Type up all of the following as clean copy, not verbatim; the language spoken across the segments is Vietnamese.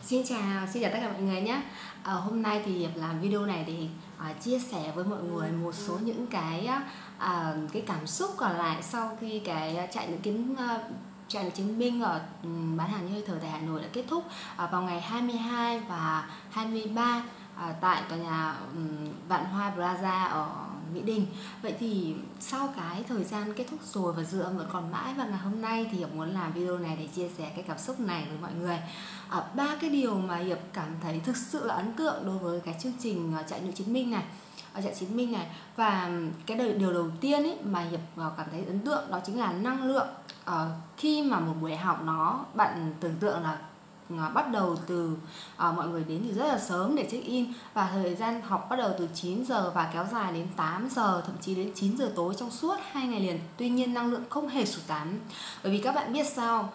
Xin chào tất cả mọi người nhé. Hôm nay thì Hiệp làm video này để chia sẻ với mọi người một số những cái cảm xúc còn lại sau khi cái chạy nữ chiến binh ở bán hàng như hơi thở tại Hà Nội đã kết thúc vào ngày 22 và 23 tại tòa nhà Vạn Hoa Plaza ở Mỹ Đình. Vậy thì sau cái thời gian kết thúc rồi và dư âm vẫn còn mãi, và ngày hôm nay thì Hiệp muốn làm video này để chia sẻ cái cảm xúc này với mọi người. Ba cái điều mà Hiệp cảm thấy thực sự là ấn tượng đối với cái chương trình chạy nữ chiến binh này, và cái điều đầu tiên ấy mà Hiệp cảm thấy ấn tượng đó chính là năng lượng. Khi mà một buổi học bạn tưởng tượng là bắt đầu từ mọi người đến từ rất là sớm để check in, và thời gian học bắt đầu từ 9 giờ và kéo dài đến 8 giờ, thậm chí đến 9 giờ tối trong suốt 2 ngày liền. Tuy nhiên năng lượng không hề sụt giảm, bởi vì các bạn biết sao,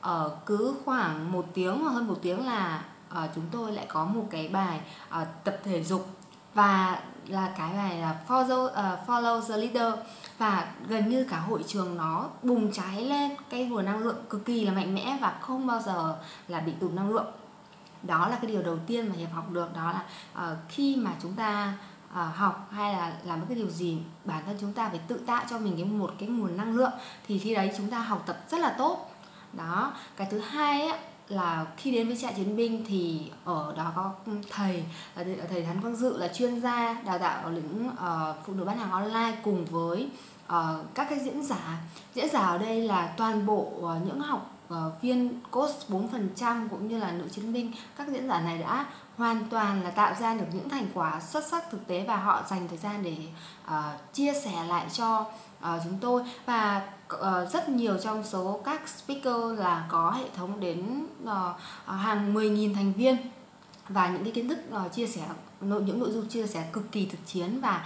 cứ khoảng 1 tiếng hoặc hơn 1 tiếng là chúng tôi lại có một cái bài tập thể dục, và là cái bài là Follow the Leader, và gần như cả hội trường nó bùng cháy lên cái nguồn năng lượng cực kỳ là mạnh mẽ và không bao giờ là bị tụt năng lượng. Đó là cái điều đầu tiên mà Hiệp học được, đó là khi mà chúng ta học hay là làm một cái điều gì, bản thân chúng ta phải tự tạo cho mình một cái nguồn năng lượng, thì khi đấy chúng ta học tập rất là tốt. Đó. Cái thứ hai ấy, là khi đến với trại chiến binh thì ở đó có thầy Hán Quang Dự là chuyên gia đào tạo ở lĩnh phụ nữ bán hàng online, cùng với các cái diễn giả ở đây là toàn bộ những học viên coach 4% cũng như là nữ chiến binh. Các diễn giả này đã hoàn toàn là tạo ra được những thành quả xuất sắc thực tế, và họ dành thời gian để chia sẻ lại cho chúng tôi. Và rất nhiều trong số các speaker là có hệ thống đến hàng 10.000 thành viên, và những cái kiến thức chia sẻ, những nội dung chia sẻ cực kỳ thực chiến, và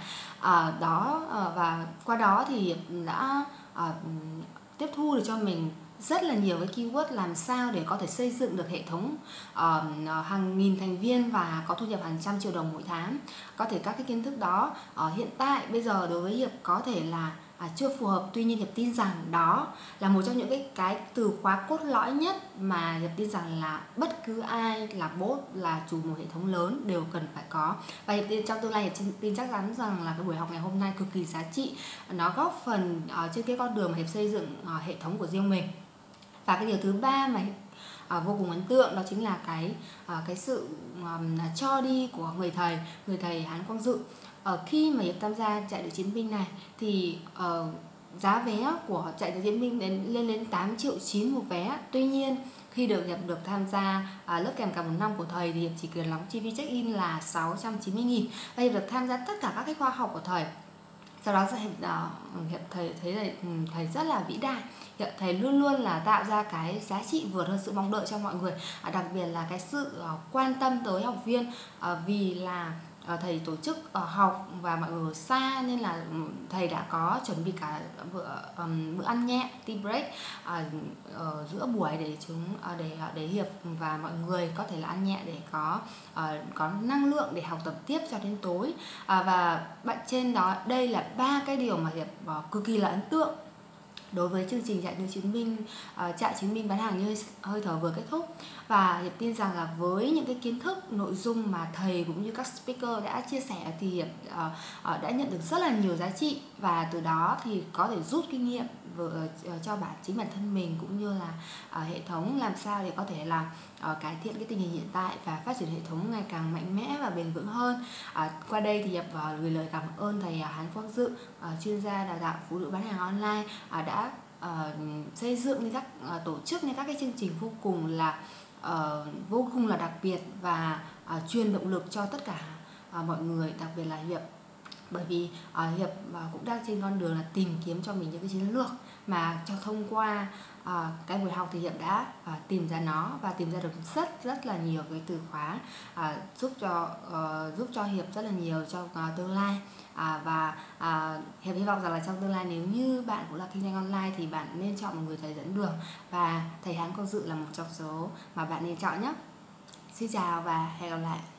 và qua đó thì đã tiếp thu được cho mình rất là nhiều cái keyword làm sao để có thể xây dựng được hệ thống hàng nghìn thành viên và có thu nhập hàng trăm triệu đồng mỗi tháng. Có thể các cái kiến thức đó hiện tại bây giờ đối với Hiệp có thể là chưa phù hợp, tuy nhiên Hiệp tin rằng đó là một trong những cái từ khóa cốt lõi nhất mà Hiệp tin rằng là bất cứ ai là boss, là chủ một hệ thống lớn đều cần phải có. Và Hiệp tin trong tương lai, Hiệp tin chắc chắn rằng là cái buổi học ngày hôm nay cực kỳ giá trị, nó góp phần trên cái con đường mà Hiệp xây dựng hệ thống của riêng mình. Và cái điều thứ ba mà vô cùng ấn tượng đó chính là cái sự cho đi của người thầy Hán Quang Dự. Khi mà Hiệp tham gia chạy nữ chiến binh này thì giá vé của chạy nữ chiến binh lên đến 8,9 triệu một vé. Tuy nhiên khi Hiệp được tham gia lớp kèm cả một năm của thầy thì Hiệp chỉ cần đóng chi phí check in là 690.000, và Hiệp được tham gia tất cả các cái khóa học của thầy. Sau đó Hiệp thấy thầy rất là vĩ đại. Thầy luôn luôn là tạo ra cái giá trị vượt hơn sự mong đợi cho mọi người, đặc biệt là cái sự quan tâm tới học viên, vì là thầy tổ chức học và mọi người ở xa, nên là thầy đã có chuẩn bị cả bữa ăn nhẹ, tea break ở giữa buổi để Hiệp và mọi người có thể là ăn nhẹ để có năng lượng để học tập tiếp cho đến tối. Và trên đó, đây là ba cái điều mà Hiệp cực kỳ là ấn tượng đối với chương trình chạy nữ chiến binh, chạy chiến binh bán hàng như hơi thở vừa kết thúc. Và Hiệp tin rằng là với những cái kiến thức, nội dung mà thầy cũng như các speaker đã chia sẻ thì Hiệp đã nhận được rất là nhiều giá trị, và từ đó thì có thể rút kinh nghiệm cho chính bản thân mình cũng như là hệ thống, làm sao để có thể là cải thiện cái tình hình hiện tại và phát triển hệ thống ngày càng mạnh mẽ và bền vững hơn. Qua đây thì Hiệp gửi lời cảm ơn thầy Hán Quang Dự, chuyên gia đào tạo phụ nữ bán hàng online, đã xây dựng nên tổ chức nên các cái chương trình vô cùng là đặc biệt, và truyền động lực cho tất cả mọi người, đặc biệt là Hiệp. Bởi vì Hiệp cũng đang trên con đường là tìm kiếm cho mình những cái chiến lược mà thông qua cái buổi học thì Hiệp đã tìm ra nó, và tìm ra được rất là nhiều cái từ khóa giúp cho Hiệp rất là nhiều trong tương lai. Và Hiệp hy vọng rằng là trong tương lai, nếu như bạn cũng là kinh doanh online thì bạn nên chọn một người thầy dẫn đường, và thầy Hán Quang Dự là một trong số mà bạn nên chọn nhé. Xin chào và hẹn gặp lại.